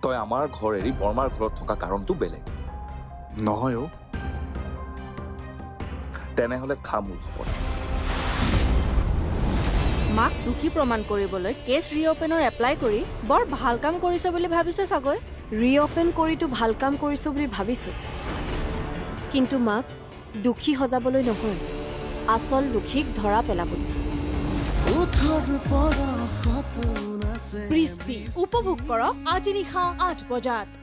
তই আমাৰ ঘৰ এৰি বৰমাৰ ঘৰত থকা কাৰণটো বেলেগ নহয় অ তেনেহলে খা মোৰ খবৰ মাক দুখী প্ৰমাণ কৰিবলৈ কেছ ৰিঅপেনৰ এপ্লাই কৰি বৰ ভাল কাম কৰিছে বুলি ভাবিছে চাগৈ ৰিঅপেন কৰিতো ভাল কাম কৰিছো বুলি ভাবিছো কিন্তু মাক দুখী সজাবলৈ নহয় আসল দুখীক ধৰা পেলাবলৈ বৃষ্টি উপভোগ কৰক আজি নিশা 8 বজাত